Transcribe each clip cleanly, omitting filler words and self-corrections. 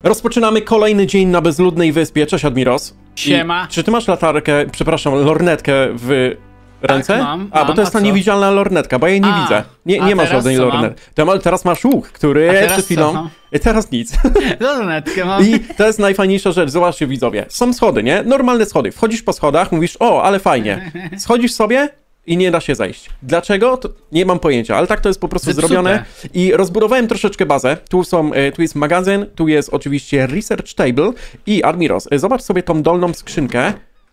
Rozpoczynamy kolejny dzień na bezludnej wyspie. Cześć, Admiros. Siema. Czy ty masz latarkę, przepraszam, lornetkę w ręce? Tak, mam. Bo to jest ta niewidzialna lornetka, bo ja jej nie widzę. Nie ma żadnej lornetki. Teraz masz łuk, który przed chwilą... Teraz nic. Lornetkę mam. I to jest najfajniejsza rzecz. Zobaczcie, widzowie. Są schody, nie? Normalne schody. Wchodzisz po schodach, mówisz, o, ale fajnie. Schodzisz sobie i nie da się zejść. Dlaczego? To nie mam pojęcia, ale tak to jest po prostu zrobione. I rozbudowałem troszeczkę bazę. Tu jest magazyn, tu jest oczywiście research table i Admiros, zobacz sobie tą dolną skrzynkę.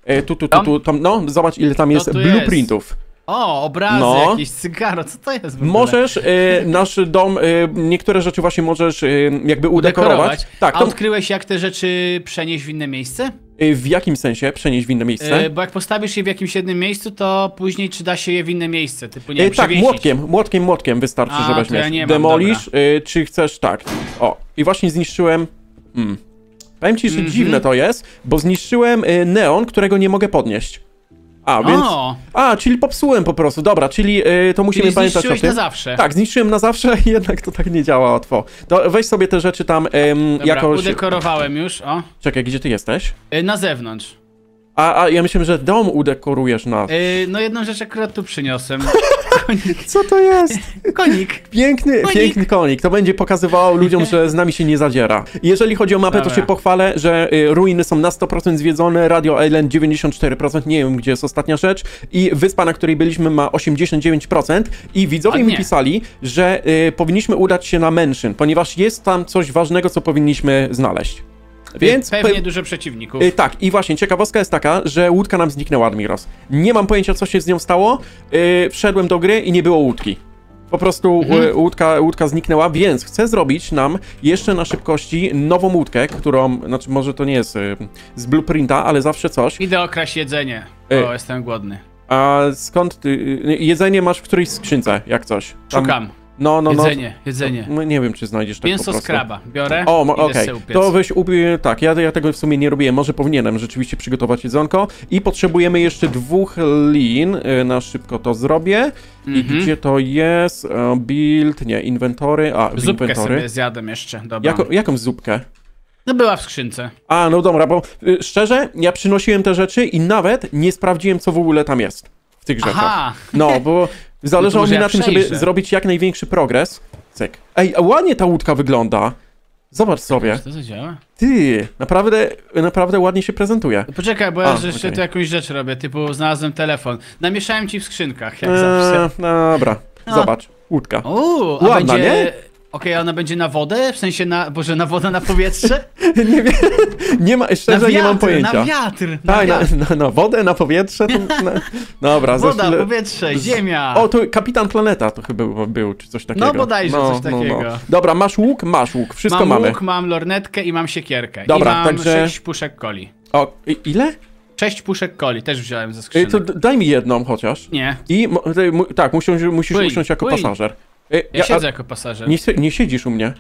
Zobacz ile tam jest blueprintów. O, obrazy, jakieś cygaro, co to jest w ogóle? Możesz nasz dom, niektóre rzeczy właśnie możesz jakby udekorować. Tak, a odkryłeś jak te rzeczy przenieść w inne miejsce? W jakim sensie przenieść w inne miejsce? Bo jak postawisz je w jakimś jednym miejscu, to później czy da się je w inne miejsce, typu nie wiem, tak, młotkiem wystarczy, że weźmiesz. Ja nie mam, demolisz, czy chcesz, tak. O, i właśnie zniszczyłem... Powiem ci, że dziwne to jest, bo zniszczyłem neon, którego nie mogę podnieść. Czyli popsułem po prostu, dobra, czyli to musimy pamiętać o tym. Na zawsze. Tak, zniszczyłem na zawsze, jednak to tak nie działa łatwo. To weź sobie te rzeczy tam jakoś... udekorowałem już, o. Czekaj, gdzie ty jesteś? Na zewnątrz. Ja myślałem, że dom udekorujesz na... No jedną rzecz akurat tu przyniosłem. Co to jest? Konik. Piękny konik. To będzie pokazywało ludziom, że z nami się nie zadziera. Jeżeli chodzi o mapę, to się pochwalę, że ruiny są na 100% zwiedzone, Radio Island 94%, nie wiem gdzie jest ostatnia rzecz, i wyspa, na której byliśmy, ma 89%. I widzowie mi pisali, że powinniśmy udać się na Mansion, ponieważ jest tam coś ważnego, co powinniśmy znaleźć. Więc pewnie dużo przeciwników. Tak, i właśnie ciekawostka jest taka, że łódka nam zniknęła, Admiros. Nie mam pojęcia, co się z nią stało. Wszedłem do gry i nie było łódki. Po prostu łódka zniknęła, więc chcę zrobić nam jeszcze na szybkości nową łódkę, którą, znaczy może to nie jest z blueprinta, ale zawsze coś. Idę okraść jedzenie, bo jestem głodny. A skąd ty... Jedzenie masz w którejś skrzynce, jak coś? Szukam. Jedzenie. Nie wiem, czy znajdziesz tak mięso po prostu. skraba. Biorę. Okej. To weź tak, ja tego w sumie nie robiłem. Może powinienem rzeczywiście przygotować jedzonko. I potrzebujemy jeszcze 2 lin. Na szybko to zrobię. I gdzie to jest? Build, nie, inwentory. Zupkę sobie zjadłem jeszcze. Dobra. Jaką zupkę? No była w skrzynce. No dobra, bo szczerze, ja przynosiłem te rzeczy i nawet nie sprawdziłem, co w ogóle tam jest w tych rzeczach. No, bo zależało mi na tym, żeby zrobić jak największy progres. Cyk. Ładnie ta łódka wygląda. Zobacz sobie. Czy to zadziała? Ty, naprawdę ładnie się prezentuje. Poczekaj, bo ja jeszcze tu jakąś rzecz robię, typu znalazłem telefon. Namieszałem ci w skrzynkach, jak zawsze. Dobra, zobacz, łódka. Ładna, nie? Okej, ona będzie na wodę? W sensie na wodę, na powietrze? Nie wiem, szczerze nie mam pojęcia. Na wiatr. Na wodę, na powietrze? Dobra, woda, powietrze, ziemia. Tu Kapitan Planeta to chyba był, czy coś takiego. No bodajże coś takiego. Dobra, masz łuk, wszystko mamy. Mam łuk, mam lornetkę i mam siekierkę. Dobra, i mam także... 6 puszek coli. Ile? 6 puszek coli, też wziąłem ze skrzynek. To daj mi jedną chociaż. Nie. Tak, musisz usiąść jako pasażer. Ja siedzę jako pasażer. Nie siedzisz u mnie.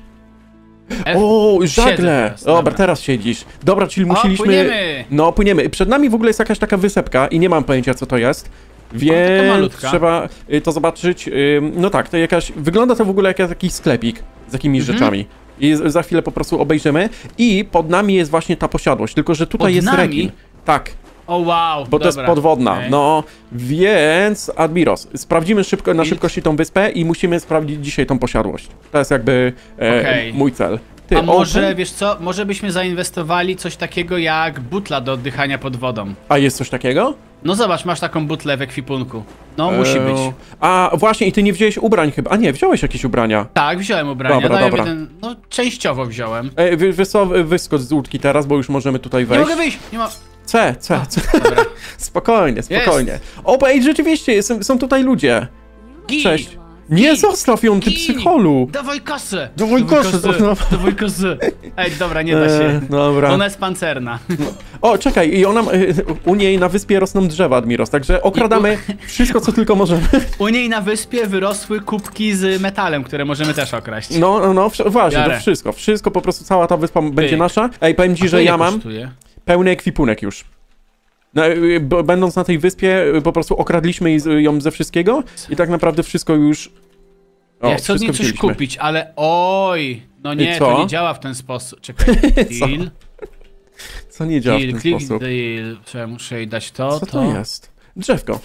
Żagle! Dobra, teraz siedzisz. Dobra, czyli musieliśmy... Płyniemy! Płyniemy. Przed nami w ogóle jest jakaś taka wysepka i nie mam pojęcia, co to jest. Więc trzeba to zobaczyć. No tak, to wygląda to w ogóle jak jakiś sklepik z jakimiś rzeczami. I za chwilę po prostu obejrzymy. I pod nami jest właśnie ta posiadłość, tylko że tutaj jest rekin. Tak. Wow, bo to jest podwodna, więc Admiros, sprawdzimy na szybkości tą wyspę i musimy sprawdzić dzisiaj tą posiadłość. To jest jakby mój cel. A może, wiesz co, może byśmy zainwestowali coś takiego jak butla do oddychania pod wodą. A jest coś takiego? No zobacz, masz taką butlę w ekwipunku. No, musi być. Właśnie, i ty nie wziąłeś ubrań chyba. Nie, wziąłeś jakieś ubrania. Tak, wziąłem ubrania. Dobra. Częściowo wziąłem. Wyskocz z łódki teraz, bo już możemy tutaj wejść. Nie mogę wyjść, nie ma... C. Dobra. Spokojnie. Rzeczywiście, są tutaj ludzie. Cześć. Nie zostaw ją, ty psycholu! Dawaj kasę! Dawaj kasę! Ej, dobra, nie da się. Dobra. Ona jest pancerna. Czekaj, i u niej na wyspie rosną drzewa, Admiros, także okradamy wszystko, co tylko możemy. U niej na wyspie wyrosły kubki z metalem, które możemy też okraść. Właśnie, to wszystko, po prostu cała ta wyspa będzie nasza. Powiem ci, że ja mam pełny ekwipunek już. Będąc na tej wyspie, po prostu okradliśmy ją ze wszystkiego i tak naprawdę wszystko już... Ja chcę od niej coś kupić, ale No nie, Co? to nie działa w ten sposób. Czekaj, Co? deal. Co nie działa w Deal, ten click sposób? deal. Czekaj, muszę jej dać to, Co to jest? Drzewko.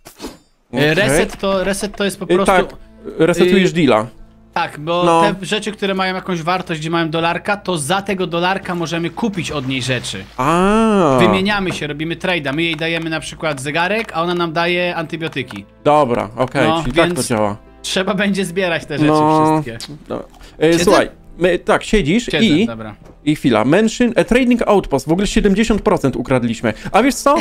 Reset to jest po prostu... Tak, resetujesz deala. Tak, bo No. te rzeczy, które mają jakąś wartość, gdzie mają dolarka, to za tego dolarka możemy kupić od niej rzeczy. A. Wymieniamy się, robimy trade'a. My jej dajemy na przykład zegarek, a ona nam daje antybiotyki. Dobra, okej, No, czyli tak to więc- działa. Trzeba będzie zbierać te rzeczy No. wszystkie. No. Siedzę? Słuchaj, tak, siedzisz Siedzę, dobra. i chwila. Mention a trading outpost. W ogóle 70% ukradliśmy. A wiesz co?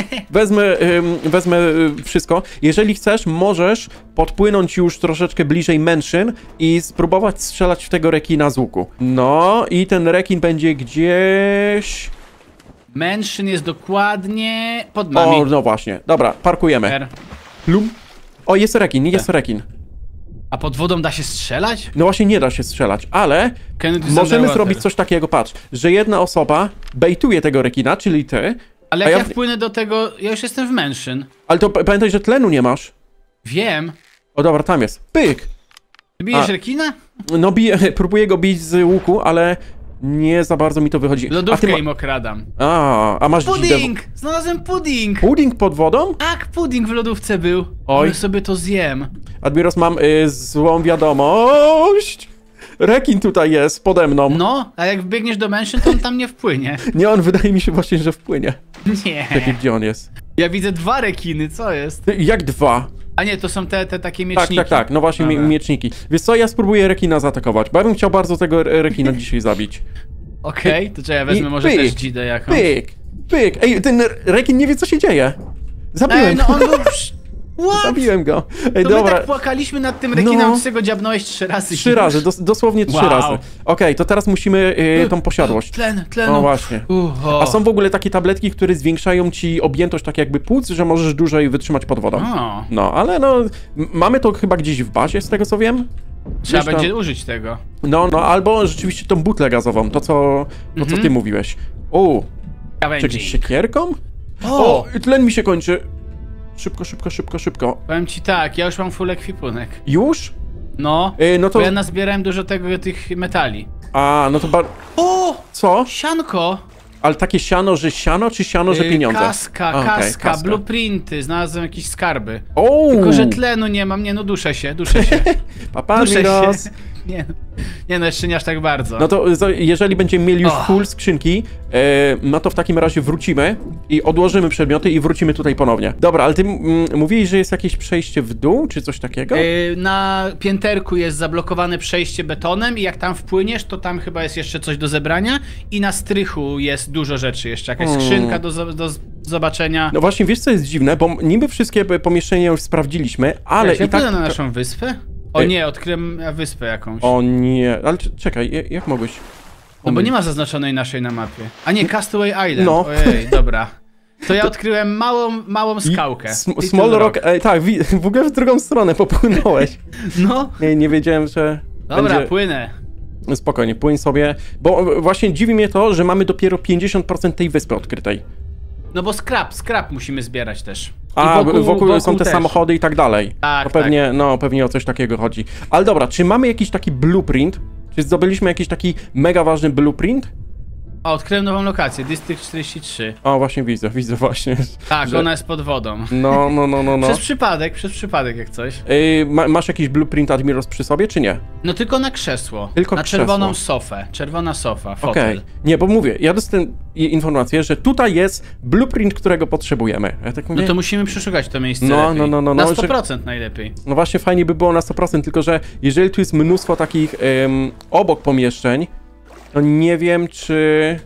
Wezmę wszystko. Jeżeli chcesz, możesz podpłynąć już troszeczkę bliżej Mention i spróbować strzelać w tego rekina z łuku. No i ten rekin będzie gdzieś... Mansion jest dokładnie pod nami. O, no właśnie. Dobra, parkujemy. R. Plum. O, jest rekin. A pod wodą da się strzelać? No właśnie nie da się strzelać, ale Kennedy is możemy underwater. zrobić coś takiego, patrz, że jedna osoba bejtuje tego rekina, czyli ty, Ale a jak ja- ja wpłynę do tego... Ja już jestem w Mansion. ale to pamiętaj, że tlenu nie masz. Wiem. O dobra, tam jest. Pyk! Ty bijesz A. rekina? No próbuję go bić z łuku, ale nie za bardzo mi to wychodzi. Lodówkę im okradam. A masz dzidę... Pudding! Znalazłem pudding! Pudding pod wodą? Tak, pudding w lodówce był. Oj. Ale sobie to zjem. Admiros, mam złą wiadomość. Rekin tutaj jest, pode mną. No, a jak wbiegniesz do Mansion, to on tam nie wpłynie. Nie, on wydaje mi się właśnie, że wpłynie. Nie. Czekaj, gdzie on jest? Ja widzę 2 rekiny, co jest? Jak 2? A nie, to są te takie mieczniki. Tak, no właśnie Dobra. mieczniki. Wiesz co, ja spróbuję rekina zaatakować, bo ja bym chciał bardzo tego rekina dzisiaj zabić. Okej, to czekaj, ja wezmę I może pyk, też dzidę jakąś. Pyk! Ej, ten rekin nie wie, co się dzieje. Zabiłem Ej, no go. on był... What? Zabiłem go. Ej, To my dobra. tak płakaliśmy nad tym rekinem, No. że go dziabnąłeś 3 razy. 3 razy, dosłownie 3 Wow. razy. Okej, to teraz musimy tą posiadłość. Tlen. No właśnie. A są w ogóle takie tabletki, które zwiększają ci objętość tak jakby płuc, że możesz dłużej wytrzymać pod wodą. O, No, ale no, mamy to chyba gdzieś w bazie, z tego co wiem. trzeba Gdzieś tam- będzie użyć tego. No, albo rzeczywiście tą butlę gazową, to co ty mówiłeś. O, czy jakąś Kawędzi. siekierką? O, tlen mi się kończy. Szybko. Powiem ci tak, ja już mam full ekwipunek. Już? No, No to... bo ja nazbierałem dużo tych metali. A, no to O! Co? Sianko! Ale takie siano, że siano, czy siano, że pieniądze? Kaska, A, okej, kaska, blueprinty, znalazłem jakieś skarby. O! Tylko, że tlenu nie mam, nie no, duszę się. Papa, Duszę Miros. się. Nie no, jeszcze nie aż tak bardzo. No to jeżeli będziemy mieli już Och. full skrzynki, no to w takim razie wrócimy i odłożymy przedmioty i wrócimy tutaj ponownie. Dobra, ale ty mówiłeś, że jest jakieś przejście w dół, czy coś takiego? Na pięterku jest zablokowane przejście betonem i jak tam wpłyniesz, to tam chyba jest jeszcze coś do zebrania i na strychu jest dużo rzeczy jeszcze, jakaś skrzynka do zobaczenia. No właśnie, wiesz co jest dziwne, bo niby wszystkie pomieszczenia już sprawdziliśmy, ale Wiesz, ja i tak... pójdę na naszą wyspę? O nie, odkryłem wyspę jakąś. O nie, ale czekaj, jak mogłeś... No bo nie ma zaznaczonej naszej na mapie. A nie, Castaway Island. No. Ojej, dobra. To ja odkryłem małą skałkę. Little Small Rock, tak, w ogóle w drugą stronę popłynąłeś. No. Nie wiedziałem, że Dobra, będzie... płynę. Spokojnie, płyń sobie, bo właśnie dziwi mnie to, że mamy dopiero 50% tej wyspy odkrytej. No bo scrap musimy zbierać też. I A, wokół są te też. samochody i tak dalej. Tak, to pewnie, no pewnie o coś takiego chodzi. Ale dobra, czy mamy jakiś taki blueprint? Czy zdobyliśmy jakiś taki mega ważny blueprint? O, odkryłem nową lokację, District 43. O, właśnie widzę właśnie. Tak, że... ona jest pod wodą. No. Przez przypadek jak coś. Masz jakiś blueprint Admiros przy sobie, czy nie? No tylko na krzesło. Tylko na krzesło. czerwoną sofę. Czerwona sofa, fotel. Okej. Nie, bo mówię, ja dostałem informację, że tutaj jest blueprint, którego potrzebujemy. Ja tak mówię, No to musimy przeszukać to miejsce No, lepiej. no, Na że- 100% najlepiej. no właśnie fajnie by było na 100%, tylko że jeżeli tu jest mnóstwo takich obok pomieszczeń, to nie wiem, czy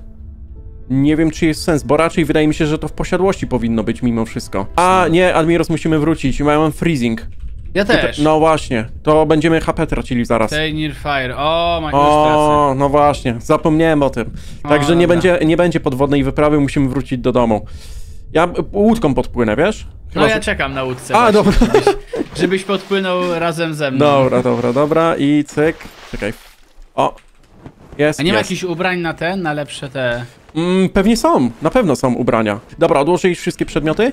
jest sens, bo raczej wydaje mi się, że to w posiadłości powinno być mimo wszystko. A, nie, Admiros, musimy wrócić, mam freezing. Ja też. No właśnie, to będziemy HP tracili zaraz. Stay near fire. O, już tracę. O, no właśnie, zapomniałem o tym. Także dobra. nie będzie podwodnej wyprawy, musimy wrócić do domu. Ja łódką podpłynę, wiesz? No ja czekam na łódce. A, właśnie, dobra. Żebyś podpłynął razem ze mną. Dobra i cyk. Czekaj. O. Jest, A nie ma jest. jakichś ubrań na lepsze te... Pewnie są, na pewno są ubrania. Dobra, odłożę już wszystkie przedmioty?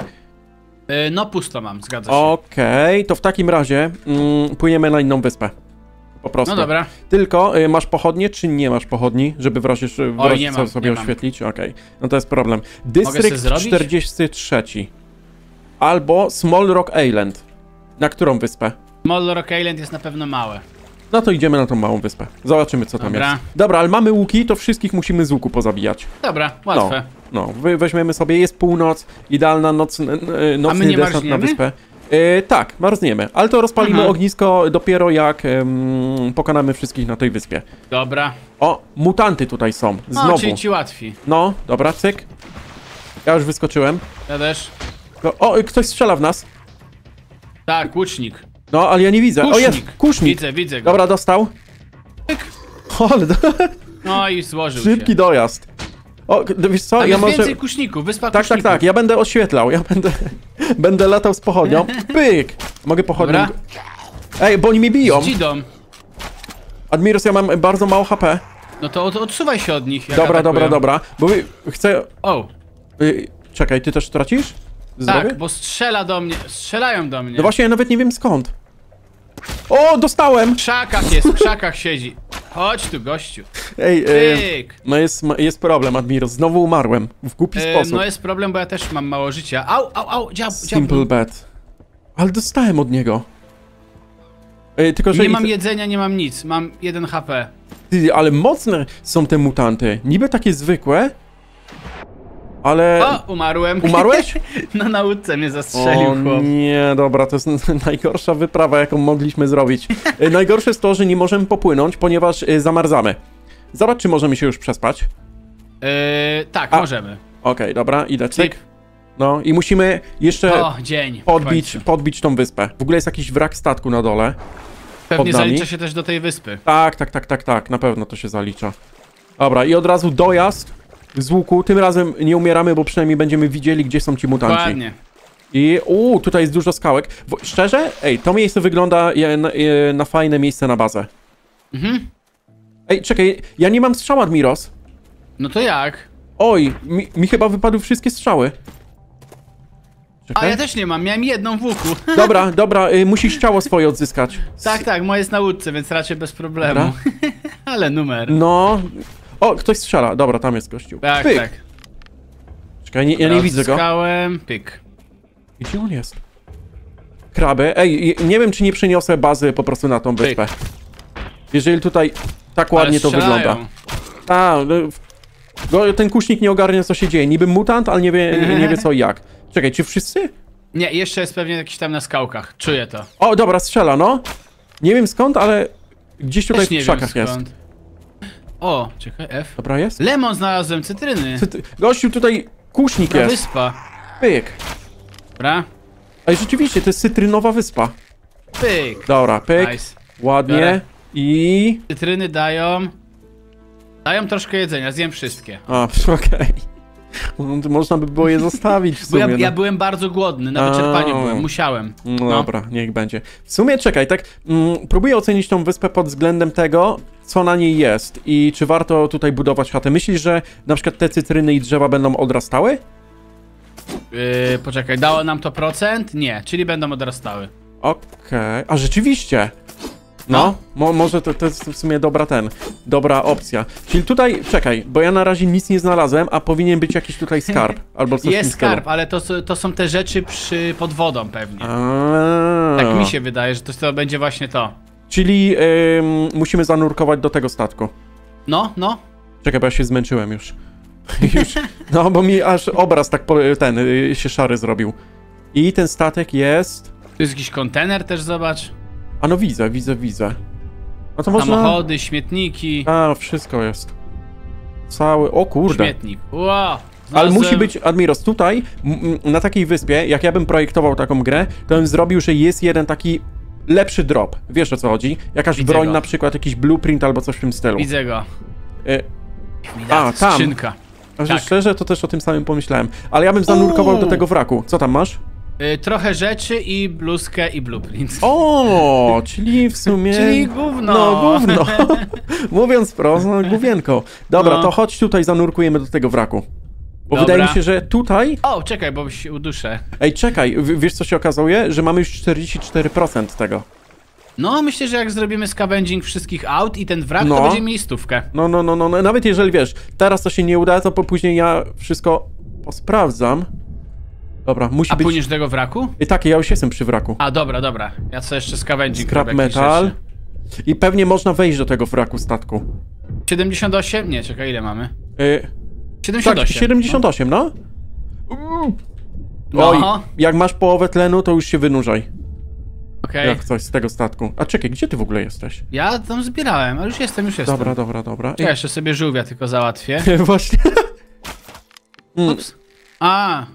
No pusto mam, zgadza się. Okej, to w takim razie płyniemy na inną wyspę. Po prostu. No dobra. Tylko masz pochodnie, czy nie masz pochodni, żeby w razie nie mam, sobie nie mam. oświetlić? Okej, no to jest problem. sobie Dystrykt zrobić? 43. Albo Small Rock Island. Na którą wyspę? Small Rock Island jest na pewno małe. No to idziemy na tą małą wyspę. Zobaczymy, co tam Dobra. jest. Dobra, ale mamy łuki, to wszystkich musimy z łuku pozabijać. Dobra, łatwe. No, weźmiemy sobie, jest północ, idealna nocny A my nie desant na marzniemy? wyspę. Tak, marzniemy, ale to rozpalimy Aha. ognisko dopiero jak pokonamy wszystkich na tej wyspie. Dobra. O, mutanty tutaj są, No, znowu. czyli ci łatwi. No, dobra, cyk. Ja już wyskoczyłem. Ja też. O, ktoś strzela w nas. Tak, łucznik. No, ale ja nie widzę. O, jest, kusznik. Widzę go. Dobra, dostał. O, ale No i złożył szybki się. dojazd. O, wiesz co, A ja jest może... więcej kuszników, wyspa Tak, kuszników. ja będę oświetlał, będę latał z pochodnią. Pyk! Mogę pochodnią... Dobra. Ej, bo oni mi biją. Z Gidą. Admiros, ja mam bardzo mało HP. No to odsuwaj się od nich, jak Dobra, atakują. bo chcę... O, Czekaj, ty też tracisz? Zdrowie? tak, bo strzelają do mnie. No właśnie, ja nawet nie wiem skąd. O, dostałem! W krzakach jest, w krzakach siedzi. Chodź tu, gościu. Ej, Pyk. no jest problem, Admiros. Znowu umarłem. W głupi sposób. No jest problem, bo ja też mam mało życia. Au, dziab. Simple bet. Ale dostałem od niego. Tylko, że Nie mam jedzenia, nie mam nic. Mam 1 HP. Ty, ale mocne są te mutanty. Niby takie zwykłe, ale... O, umarłem. Umarłeś? No na łódce mnie zastrzelił O chłop. nie, dobra, to jest najgorsza wyprawa, jaką mogliśmy zrobić. Najgorsze jest to, że nie możemy popłynąć, ponieważ zamarzamy. Zobacz, czy możemy się już przespać. Tak, możemy. Okej, dobra, idę, cyk. Cyk. No i musimy jeszcze O, dzień. podbić tą wyspę. W ogóle jest jakiś wrak statku na dole. Pewnie pod nami. zalicza się też do tej wyspy. Tak, na pewno to się zalicza. Dobra, i od razu dojazd z łuku. Tym razem nie umieramy, bo przynajmniej będziemy widzieli, gdzie są ci mutanci. Dokładnie. I tutaj jest dużo skałek. Szczerze? Ej, to miejsce wygląda na fajne miejsce na bazę. Mhm. Ej, czekaj, ja nie mam strzał, Admiros. No to jak? Oj, mi chyba wypadły wszystkie strzały. A Czekaj. ja też nie mam, miałem jedną w łuku. Dobra, musisz ciało swoje odzyskać. Tak, moje jest na łódce, więc raczej bez problemu. Dobra. Ale numer. No. O, ktoś strzela. Dobra, tam jest gościu. Tak, Pyk. tak. Czekaj, ja nie widzę go. Odzyskałem, pyk. Gdzie on jest? Kraby. Ej, nie wiem, czy nie przeniosę bazy po prostu na tą wyspę. Jeżeli tutaj tak ładnie Ale to strzelają. wygląda. Ten kusznik nie ogarnia, co się dzieje. Niby mutant, ale nie wie co i jak. Czekaj, czy wszyscy? Nie, jeszcze jest pewnie jakiś tam na skałkach. Czuję to. O, dobra, strzela, no. Nie wiem skąd, ale gdzieś tutaj Też w nie krzakach wiem jest. skąd. O, czekaj, F. Dobra, jest? Lemon znalazłem, cytryny. Gościu, tutaj kusznik Dobra, jest. wyspa. Pyk. Dobra, Ej, rzeczywiście, to jest cytrynowa wyspa. pyk. Dobra, pyk. Nice. Ładnie. Biorę. I... Cytryny dają troszkę jedzenia, zjem wszystkie. A, okej. Można by było je zostawić w Bo sumie. ja byłem bardzo głodny, na wyczerpaniu byłem, musiałem. No dobra, niech będzie. W sumie czekaj, tak próbuję ocenić tą wyspę pod względem tego, co na niej jest i czy warto tutaj budować chatę. Myślisz, że na przykład te cytryny i drzewa będą odrastały? Poczekaj, dało nam to procent? Nie, czyli będą odrastały. Okej, a rzeczywiście. No, może to jest w sumie dobra opcja. Czyli tutaj, czekaj, bo ja na razie nic nie znalazłem, a powinien być jakiś tutaj skarb, albo coś w tym Jest stylu. skarb, ale to są te rzeczy pod wodą pewnie. A. Tak mi się wydaje, że to będzie właśnie to. Czyli musimy zanurkować do tego statku. No. Czekaj, bo ja się zmęczyłem już. No, bo mi aż obraz tak się szary zrobił. I ten statek jest... Tu jest jakiś kontener też, zobacz. A no widzę. No to można... Samochody, śmietniki. A, wszystko jest. Cały... O kurde. Śmietnik. Wow. Ale musi być, Admiros, tutaj, na takiej wyspie, jak ja bym projektował taką grę, to bym zrobił, że jest jeden taki lepszy drop. Wiesz, o co chodzi? Jakaś Widzę broń go. na przykład, jakiś blueprint albo coś w tym stylu. Widzę go. A, tam. Skrzynka. A Tak. szczerze, to też o tym samym pomyślałem. Ale ja bym zanurkował do tego wraku. Co tam masz? Trochę rzeczy i bluzkę i blueprint. O, czyli w sumie... Czyli gówno. No, gówno. Mówiąc prosto, no, główienko. Dobra, No. to chodź tutaj, zanurkujemy do tego wraku. Bo Dobra. wydaje mi się, że tutaj... O, czekaj, bo się uduszę. Ej, czekaj, wiesz co się okazuje? Że mamy już 44% tego. No, myślę, że jak zrobimy scavenging wszystkich aut i ten wrak, No. to będziemy mieli 100. No, nawet jeżeli wiesz, teraz to się nie uda, to później ja wszystko posprawdzam. Dobra, musi A być... płyniesz do tego wraku? I tak, ja już jestem przy wraku. A, dobra. Ja co jeszcze scavenging Scrap robię jakieś metal. rzeczy. I pewnie można wejść do tego wraku statku. 78? Nie, czekaj, ile mamy? Tak, 78. 78, no. No. Oj, jak masz połowę tlenu, to już się wynurzaj. Okej. Jak coś z tego statku. A czekaj, gdzie ty w ogóle jesteś? Ja tam zbierałem, ale już jestem. Dobra. Ja jeszcze sobie żółwia tylko załatwię. Właśnie. Ups. A,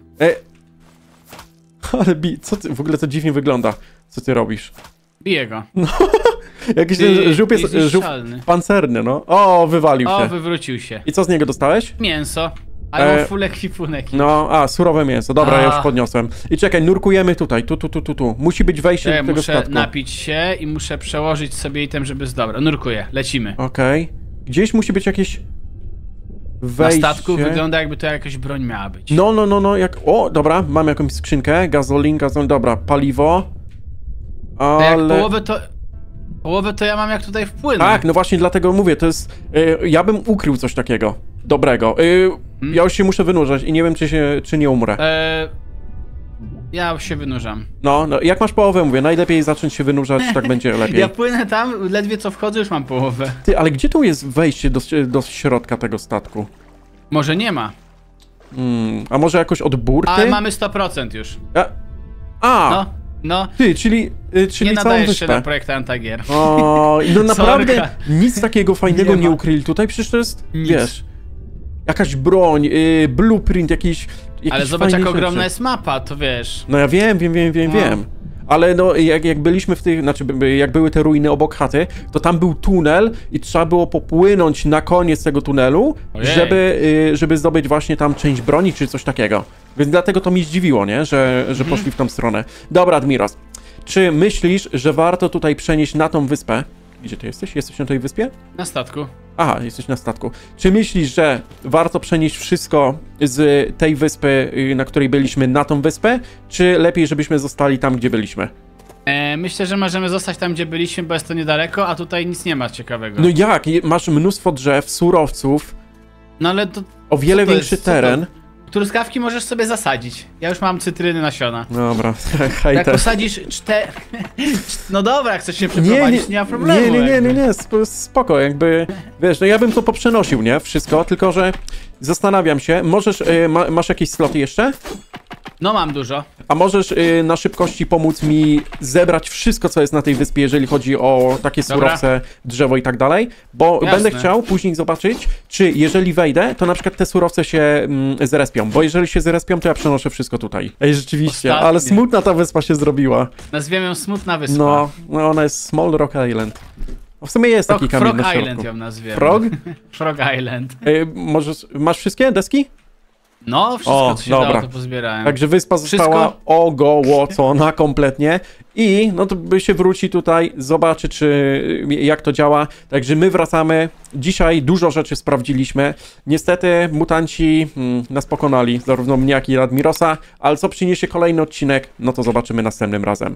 Ale co ty, w ogóle to dziwnie wygląda. Co ty robisz? biję go. Jakiś Ty, ten żółw jest jesteś żółw szalny. pancerny, no. O, wywalił O, się. wywrócił się. I co z niego dostałeś? Mięso. Ale mam full ekwipunek. No, surowe mięso. Dobra, ja już A. podniosłem. I czekaj, nurkujemy tutaj. Tu. Musi być wejście Ja do tego muszę statku. napić się i muszę przełożyć sobie item, żeby... Dobra, nurkuję, lecimy. Okej. Gdzieś musi być jakieś Na wejście. statku wygląda, jakby to jakaś broń miała być. No, jak... O, dobra, mam jakąś skrzynkę. Gazolin, dobra, paliwo. To jak Ale... połowę to ja mam jak tutaj wpłynę. Tak, no właśnie dlatego mówię, to jest... ja bym ukrył coś takiego dobrego. Ja już się muszę wynurzać i nie wiem, czy nie umrę. Ja się wynurzam. No, jak masz połowę, mówię, najlepiej zacząć się wynurzać, tak będzie lepiej. Ja płynę tam, ledwie co wchodzę, już mam połowę. Ty, ale gdzie tu jest wejście do środka tego statku? Może nie ma, A może jakoś od burty? ale mamy 100% już. No, Ty, czyli nie całą nadajesz się wyspę. na projektanta gier. O, no naprawdę Sorka. nic takiego fajnego Nie nie ma. ukryli tutaj, przecież to jest, Nic. wiesz, jakaś broń, blueprint, jakieś Ale zobacz, jak fajne ogromna rzeczy. jest mapa, to wiesz. No ja wiem. No. Ale no, jak byliśmy w tych, znaczy jak były te ruiny obok chaty, to tam był tunel i trzeba było popłynąć na koniec tego tunelu, Ojej. żeby zdobyć właśnie tam część broni czy coś takiego. Więc dlatego to mi zdziwiło, nie? Że poszli w tą stronę. Dobra, Admiros, czy myślisz, że warto tutaj przenieść na tą wyspę? Gdzie ty jesteś? Jesteś na tej wyspie? Na statku. Aha, jesteś na statku. Czy myślisz, że warto przenieść wszystko z tej wyspy, na której byliśmy, na tą wyspę? Czy lepiej, żebyśmy zostali tam, gdzie byliśmy? Myślę, że możemy zostać tam, gdzie byliśmy, bo jest to niedaleko, a tutaj nic nie ma ciekawego. No jak? Masz mnóstwo drzew, surowców, No ale to... o wiele co to większy jest? Co to? teren. Truskawki możesz sobie zasadzić. Ja już mam cytryny nasiona. Dobra, Jak hejter. posadzisz No dobra, jak chcesz się przeprowadzić, nie ma problemu. Nie, spoko, jakby, wiesz, no ja bym to poprzenosił, nie? Wszystko, tylko że zastanawiam się, możesz, masz jakieś sloty jeszcze? No mam dużo. A możesz na szybkości pomóc mi zebrać wszystko, co jest na tej wyspie, jeżeli chodzi o takie Dobra. surowce, drzewo i tak dalej? Bo Jasne. będę chciał później zobaczyć, czy jeżeli wejdę, to na przykład te surowce się zrespią. Bo jeżeli się zrespią, to ja przenoszę wszystko tutaj. Ej, rzeczywiście, Ostatnie. ale smutna ta wyspa się zrobiła. Nazwiemy ją Smutna Wyspa. No ona jest Small Rock Island. No w sumie jest taki kamień Frog na Island środku. ją nazwiemy. Frog? Frog Island. Masz wszystkie deski? No, wszystko co się dobra. dało, to pozbierałem. Także wyspa została Wszystko? ogołocona kompletnie i no to by się wróci tutaj, zobaczy jak to działa. Także my wracamy. Dzisiaj dużo rzeczy sprawdziliśmy. Niestety mutanci nas pokonali, zarówno mnie jak i Admirosa, ale co przyniesie kolejny odcinek, no to zobaczymy następnym razem.